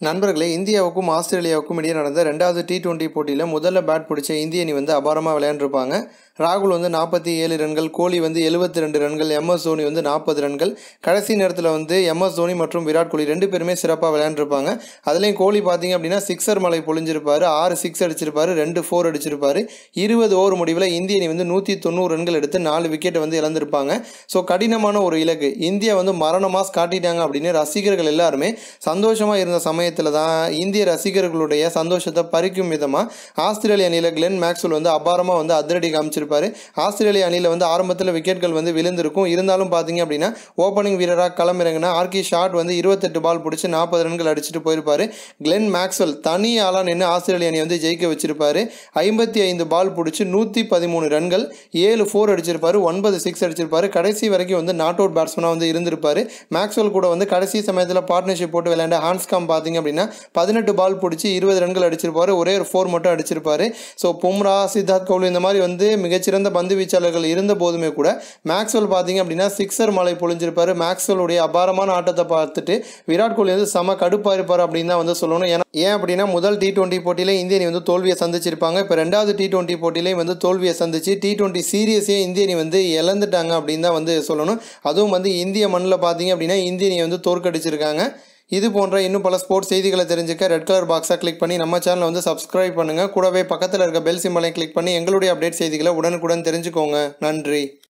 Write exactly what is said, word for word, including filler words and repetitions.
நண்பர்களே, இந்தியாவுக்கும் ஆஸ்திரேலியாவுக்கும் இடையே நடந்த ரெண்டாவது டி டுவெண்ட்டி போட்டியில் முதல்ல பேட் பிடிச்ச இந்திய அணி வந்து அபாரமாக விளையாண்டுருப்பாங்க. ராகுல் வந்து நாற்பத்தி ஏழு ரன்கள், கோலி வந்து எழுபத்தி ரெண்டு ரன்கள், எம்எஸ் தோனி வந்து நாற்பது ரன்கள். கடைசி நேரத்தில் வந்து எம்எஸ் தோனி மற்றும் விராட் கோலி ரெண்டு பேருமே சிறப்பாக விளையாண்டுருப்பாங்க. அதுலேயும் கோலி பார்த்தீங்க அப்படின்னா சிக்ஸர் மலை பொழிஞ்சிருப்பார், ஆறு சிக்ஸ் அடிச்சிருப்பார், ரெண்டு ஃபோர் அடிச்சிருப்பார். இருபது ஓவர் முடிவில் இந்திய அணி வந்து நூற்றி தொண்ணூறு ரன்கள் எடுத்து நாலு விக்கெட்டை வந்து இழந்திருப்பாங்க. ஸோ கடினமான ஒரு இலக்கு இந்தியா வந்து மரணமாக காட்டிட்டாங்க அப்படின்னு ரசிகர்கள் எல்லாருமே சந்தோஷமாக இருந்த சமயத்தில் தான் இந்திய ரசிகர்களுடைய சந்தோஷத்தை பறிக்கும் விதமாக ஆஸ்திரேலிய அணியில் கிளென் மேக்ஸ்வெல் வந்து அபாரமாக வந்து அதிரடி காமிச்சிருப்பாரு. ஆஸ்திரேலிய அணியில் வந்து ஆரம்பத்தில் விக்கெட்கள் வந்து விழுந்திருக்கும். இருந்தாலும் பார்த்தீங்க அப்படின்னா ஓப்பனிங் வீரராக களமிறங்கினா ஆர்கி ஷாட் வந்து இருபத்தெட்டு பால் பிடிச்சி நாற்பது ரன்கள் அடிச்சுட்டு போயிருப்பாரு. கிளென் மேக்ஸ்வெல் தனி ஆளாக நின்று ஆஸ்திரேலிய அணி வந்து ஜெயிக்க வச்சிருப்பாரு. ஐம்பத்தி ஐந்து பால் பிடிச்சி நூற்றி பதிமூணு ரன்கள், ஏழு ஃபோர் அடிச்சிருப்பாரு, ஒன்பது சிக்ஸ் அடிச்சிருப்பாரு. கடைசி வரைக்கும் வந்து நாட் அவுட் பேட்ஸ்மனாக வந்து இருந்திருப்பாரு. மேக்ஸ்வெல் கூட வந்து கடைசி சமயத்தில் பார்ட்னர்ஷிப் போட்டு விளையாண்ட ஹான்ஸ்காம் பார்த்தீங்க அப்படின்னா பதினெட்டு பால் பிடிச்சி இருபது ரன்கள் அடிச்சிருப்பாரு, ஒரே ஒரு ஃபோர் மட்டும் அடிச்சிருப்பாரு. ஸோ பும்ரா, சித்தார்த் கவுலி இந்த மாதிரி வந்து மிகச்சிறந்த பந்து வீச்சாளர்கள் இருந்த போதுமே கூட மேக்ஸ்வெல் பார்த்தீங்க அப்படின்னா சிக்ஸர் மலை பொழிஞ்சிருப்பாரு. மேக்ஸ்வெலுடைய அபாரமான ஆட்டத்தை பார்த்துட்டு விராட் கோலி வந்து செம கடுப்பாக இருப்பார் அப்படின்னு தான் வந்து சொல்லணும். ஏன்னா ஏன் அப்படின்னா முதல் டி டுவெண்ட்டி போட்டியில் இந்திய அணி வந்து தோல்வியை சந்திச்சிருப்பாங்க. இப்போ ரெண்டாவது டி டுவெண்ட்டி போட்டியிலையும் வந்து தோல்வியை சந்திச்சு டி டுவெண்ட்டி சீரியஸே இந்திய அணி வந்து இழந்துட்டாங்க அப்படின்னு தான் வந்து சொல்லணும். அதுவும் வந்து இந்திய மண்ணில் பார்த்தீங்க அப்படின்னா இந்திய அணியை வந்து தோற்கடிச்சிருக்காங்க. இது போன்ற இன்னும் பல ஸ்போர்ட்ஸ் செய்திகளை தெரிஞ்சுக்க ரெட் கலர் பாக்ஸை கிளிக் பண்ணி நம்ம சேனலை வந்து சப்ஸ்கிரைப் பண்ணுங்கள். கூடவே பக்கத்தில் இருக்க பெல் சிம்பலை கிளிக் பண்ணி எங்களுடைய அப்டேட் செய்திகளை உடனுக்குடன் தெரிஞ்சுக்கோங்க. நன்றி.